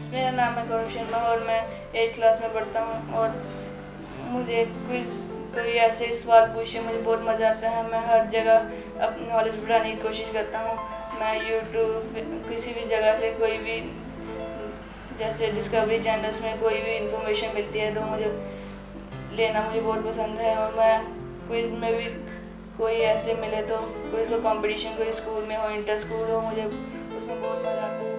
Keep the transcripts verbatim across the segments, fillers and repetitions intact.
मेरा नाम है गौरव शर्मा और मैं एट क्लास में पढ़ता हूँ। और मुझे क्विज़ कोई ऐसे सवाल पूछे मुझे बहुत मज़ा आता है। मैं हर जगह अपनी नॉलेज बढ़ाने की कोशिश करता हूँ। मैं यूट्यूब किसी भी जगह से कोई भी, जैसे डिस्कवरी चैनल्स में कोई भी इंफॉर्मेशन मिलती है तो मुझे लेना मुझे बहुत पसंद है। और मैं क्विज़ में भी कोई ऐसे मिले तो क्विज़ का कंपटीशन कोई स्कूल में हो, इंटर स्कूल हो, मुझे उसमें बहुत मज़ा आता है।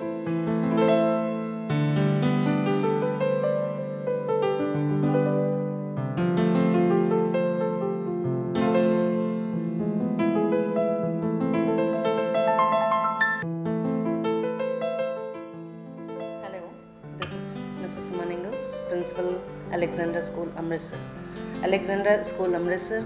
Principal Alexander school Amritsar. Alexander school Amritsar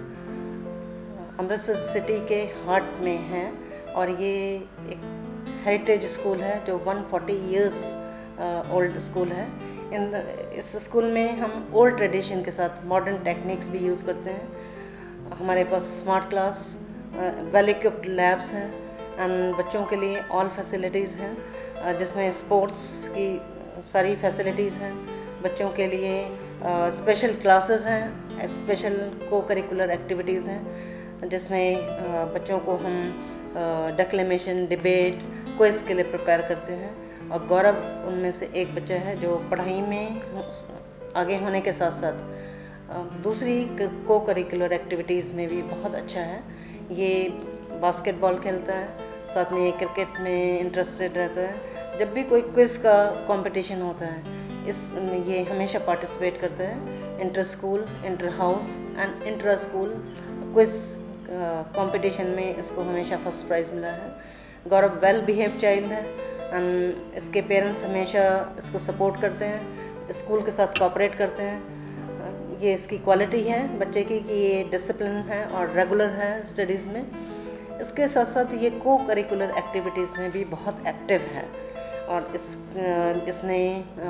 Amritsar city के हार्ट में है और ये एक हेरिटेज स्कूल है जो एक सौ चालीस इयर्स ओल्ड स्कूल है। इन इस स्कूल में हम ओल्ड ट्रेडिशन के साथ मॉडर्न टेक्निक्स भी यूज़ करते हैं। हमारे पास smart class, well equipped labs हैं एंड बच्चों के लिए ऑल फैसिलिटीज़ हैं जिसमें स्पोर्ट्स की सारी फैसिलिटीज़ हैं। बच्चों के लिए स्पेशल क्लासेस हैं, स्पेशल को करिकुलर एक्टिविटीज़ हैं जिसमें uh, बच्चों को हम डिक्लेमेशन, डिबेट, क्विज़ के लिए प्रिपेयर करते हैं। और गौरव उनमें से एक बच्चा है जो पढ़ाई में आगे होने के साथ साथ uh, दूसरी को करिकुलर एक्टिविटीज़ में भी बहुत अच्छा है। ये बास्केटबॉल खेलता है, साथ में क्रिकेट में इंटरेस्टेड रहता है। जब भी कोई क्विज़ का कंपटीशन होता है इस ये हमेशा पार्टिसिपेट करता है। Inter school, inter house and inter school quiz competition में इसको हमेशा फर्स्ट प्राइज़ मिला है। गौरव वेल बिहेव चाइल्ड है एंड इसके पेरेंट्स हमेशा इसको सपोर्ट करते हैं, स्कूल के साथ कोऑपरेट करते हैं। ये इसकी क्वालिटी है बच्चे की कि ये डिसिप्लिन है और रेगुलर है स्टडीज़ में। इसके साथ साथ ये को करिकुलर एक्टिविटीज़ में भी बहुत एक्टिव है और इस इसने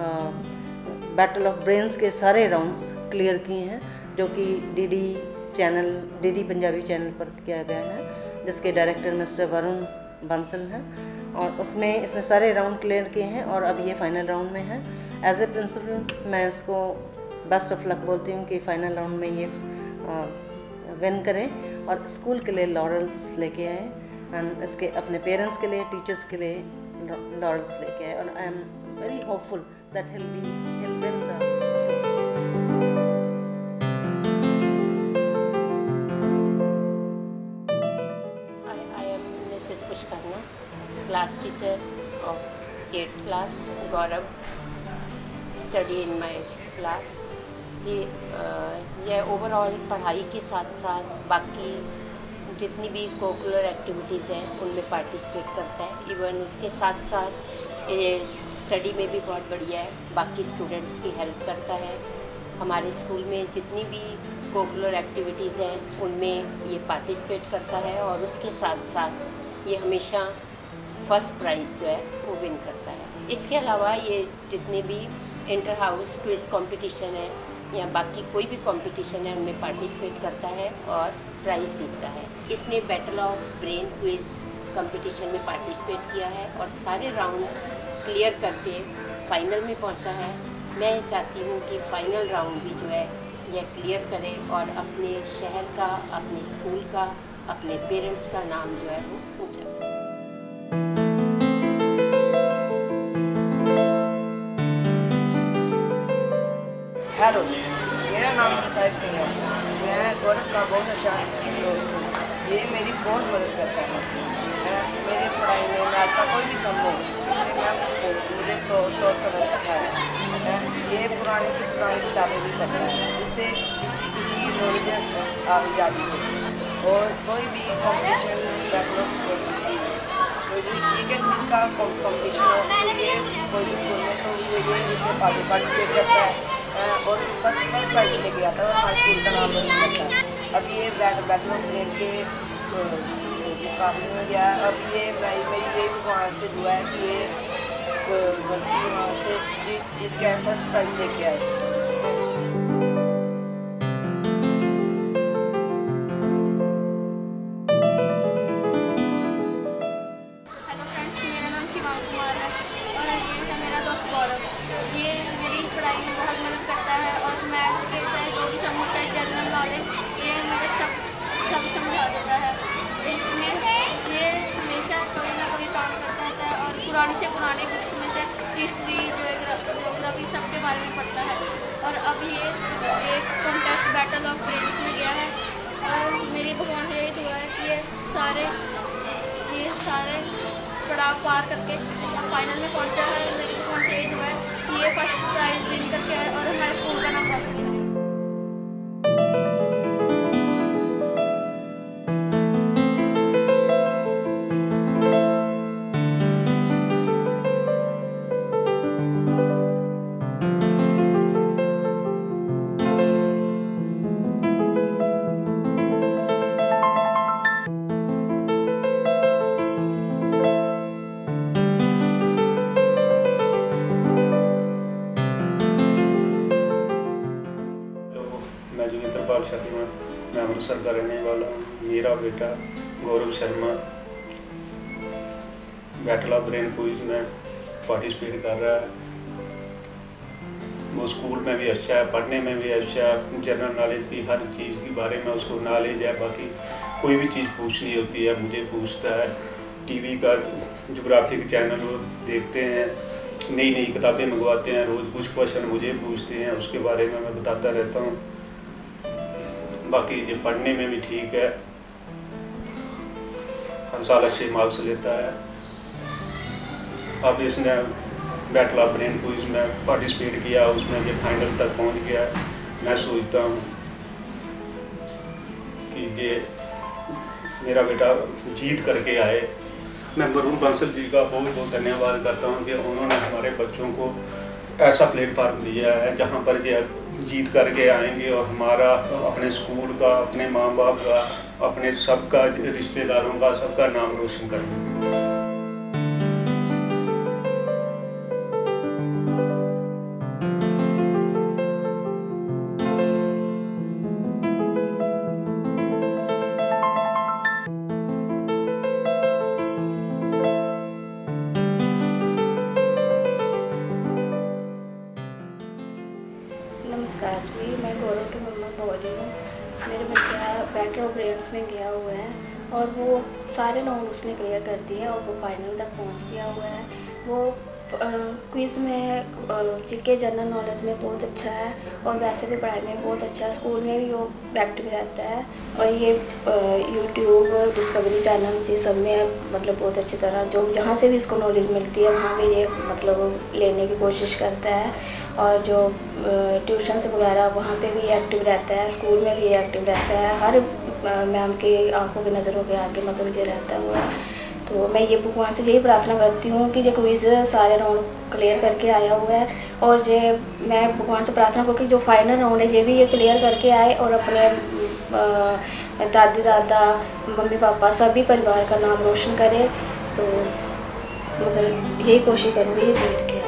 बैटल ऑफ ब्रेन्स के सारे राउंड्स क्लियर किए हैं जो कि DD channel DD Punjabi channel पर किया गया है, जिसके डायरेक्टर मिस्टर वरुण बंसल हैं। और उसमें इसने सारे राउंड क्लियर किए हैं और अब ये फाइनल राउंड में है। एज ए प्रिंसिपल मैं इसको बेस्ट ऑफ लक बोलती हूँ कि फाइनल राउंड में ये विन करे और स्कूल के लिए लॉरेल्स लेके आए एंड इसके अपने पेरेंट्स के लिए, टीचर्स के लिए लॉरेल्स लेके आए। और I am very hopeful that he'll be he'll win the I, I am Missus Pushkarna, class teacher of eighth class. Gaurav study in my class. ये ये ओवरऑल पढ़ाई के साथ साथ बाकी जितनी भी कोकुलर एक्टिविटीज़ हैं उनमें पार्टिसिपेट करता है। इवन उसके साथ साथ ये स्टडी में भी बहुत बढ़िया है, बाकी स्टूडेंट्स की हेल्प करता है। हमारे स्कूल में जितनी भी कोकुलर एक्टिविटीज़ हैं उनमें ये पार्टिसिपेट करता है और उसके साथ साथ ये हमेशा फर्स्ट प्राइज़ जो है वो विन करता है। इसके अलावा ये जितने भी इंटर हाउस क्विज़ कंपटीशन है या बाकी कोई भी कंपटीशन है उनमें पार्टिसिपेट करता है और प्राइज़ जीतता है। इसने battle of brain quiz competition में पार्टिसिपेट किया है और सारे राउंड क्लियर करके फाइनल में पहुंचा है। मैं चाहती हूं कि फाइनल राउंड भी जो है यह क्लियर करे और अपने शहर का, अपने स्कूल का, अपने पेरेंट्स का नाम जो है वो ऊँचा करे। हेलो, मेरा नाम साहिब सिंह है। मैं गौरव का बहुत अच्छा दोस्त हूँ। ये मेरी बहुत मदद करता है। मेरी पढ़ाई में मैथ का कोई भी सम हो इसलिए मैं मुझे सौ सौ तरह सिखाया है। ये पुरानी से पुरानी किताबें भी पढ़ता है जिससे इसकी इसकी नॉलेज आगे जाती है। और कोई भी कॉम्पिटिशन कोई भी क्रिकेट का कॉम्पिटिशन हो तो ये कोई भी स्कूल में तो ये ये इसमें पार्टिसिपेट करता है और फर्स्ट फर्स्ट प्राइज लेके आता है और हमारे स्कूल का नाम रोशन करता है। अब ये बैटल ऑफ ब्रेन के मुकाबले में गया। अब ये मेरी मेरी ये भगवान से दुआ है कि ये वहाँ से जीत जीत के फर्स्ट प्राइज लेके आए। हेलो फ्रेंड्स, मेरा नाम शिवांग कुमार है और ये है मेरा दोस्त गौरव। ये मेरी पढ़ाई में बहुत मदद करता है और मैथ्स के चाहे जो भी सम होता है, जनरल नॉलेज, ये मुझे सब सब समझा देता है। इसमें ये हमेशा कोई ना कोई काम करता रहता है और पुरानी से पुरानी बुक्स में से हिस्ट्री, ज्योग्राफी सब के बारे में पढ़ता है। और अब ये एक कॉन्टेस्ट बैटल ऑफ ब्रेन्स में गया है और मेरी भगवान से यही दुआ है कि ये सारे ये सारे पड़ाव पार करके फाइनल में पहुंचा है। मेरी भगवान से यही दुआ है कि ये फर्स्ट प्राइज विन करके आए और हमारे स्कूल का नाम रोशन करे। मैं जोगिंदर पाल शर्मा, मैं अमृतसर का रहने वाला हूँ। मेरा बेटा Gaurav Sharma battle of brain quiz में पार्टिसिपेट कर रहा है। वो स्कूल में भी अच्छा है, पढ़ने में भी अच्छा है, जनरल नॉलेज की हर चीज़ के बारे में उसको नॉलेज है। बाकी कोई भी चीज़ पूछनी होती है मुझे पूछता है। टीवी का ज्योग्राफी के चैनल वो देखते हैं, नई नई किताबें मंगवाते हैं, रोज़ कुछ क्वेश्चन मुझे पूछते हैं, उसके बारे में मैं बताता रहता हूँ। बाकी ये पढ़ने में भी ठीक है, हर साल अच्छे मार्क्स लेता है। अब इसने बैटल ऑफ ब्रेन क्विज में पार्टिसिपेट किया, उसमें ये फाइनल तक पहुंच गया। मैं सोचता हूँ कि ये मेरा बेटा जीत करके आए। मैं वरुण बंसल जी का बहुत बहुत धन्यवाद करता हूँ कि उन्होंने हमारे बच्चों को ऐसा प्लेटफार्म दिया है जहाँ पर ये जीत करके आएंगे और हमारा अपने स्कूल का, अपने माँ बाप का, अपने सबका, रिश्तेदारों का, सबका नाम रोशन करेंगे। नमस्कार जी, मैं गौरव की मम्मा बोल रही हूँ। मेरा बच्चा बैटल ऑफ ब्रेन्स में गया हुआ है और वो सारे नोट उसने क्लियर कर दिए और वो फाइनल तक पहुँच गया हुआ है। वो क्विज़ में, जीके जनरल नॉलेज में बहुत अच्छा है और वैसे भी पढ़ाई में बहुत अच्छा है। स्कूल में भी वो एक्टिव रहता है और ये यूट्यूब, डिस्कवरी चैनल, ये सब में मतलब बहुत अच्छी तरह जो जहाँ से भी इसको नॉलेज मिलती है वहाँ भी ये मतलब लेने की कोशिश करता है। और जो ट्यूशन्स वगैरह वहाँ पे भी एक्टिव रहता है, स्कूल में भी एक्टिव रहता है। हर मैम के आंखों की नज़रों के आगे मतलब ये रहता हुआ। तो मैं ये भगवान से यही प्रार्थना करती हूँ कि जो क्विज़ सारे राउंड क्लियर करके आया हुआ है और जे मैं भगवान से प्रार्थना करूँ कि जो फाइनल राउंड है ये भी ये क्लियर करके आए और अपने दादी दादा, मम्मी पापा, सभी परिवार का नाम रोशन करे। तो मतलब यही कोशिश करूँगी ये जीत के आए।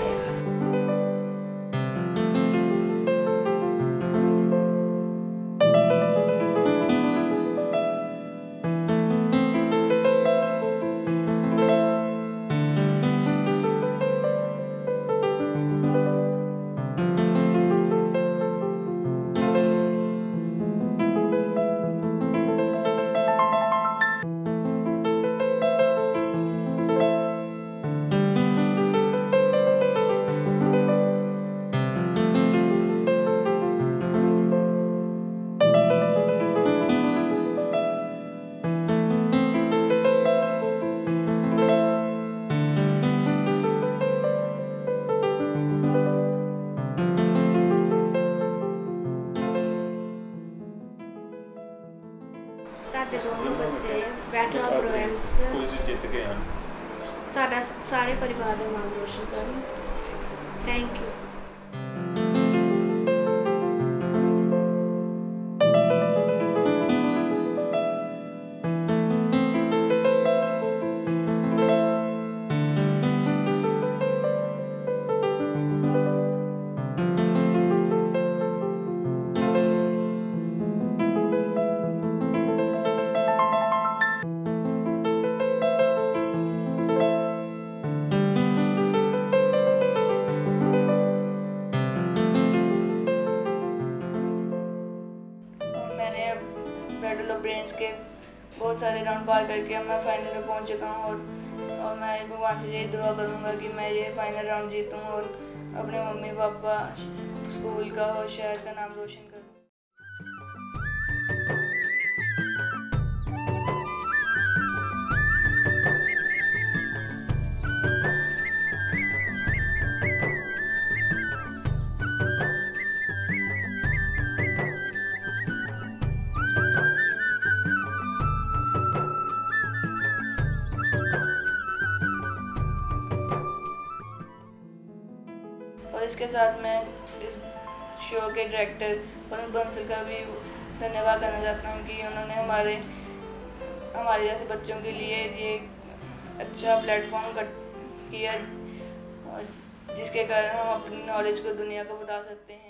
साढ़े दोनों बच्चे बैटल ऑफ ब्रेन्स जीत गए हैं। सारा सारे परिवार का नाम रोशन करूँ। Thank you. के बहुत सारे राउंड पार करके अब मैं फाइनल में पहुंच चुका हूं और और मैं भगवान से यही दुआ करूंगा कि मैं ये फाइनल राउंड जीतूं और अपने मम्मी पापा, स्कूल का और शहर का नाम रोशन करूं। और इसके साथ मैं इस शो के डायरेक्टर वरुण बंसल का भी धन्यवाद करना चाहता हूँ कि उन्होंने हमारे हमारे जैसे बच्चों के लिए ये अच्छा प्लेटफॉर्म किया, जिसके कारण हम अपनी नॉलेज को दुनिया को बता सकते हैं।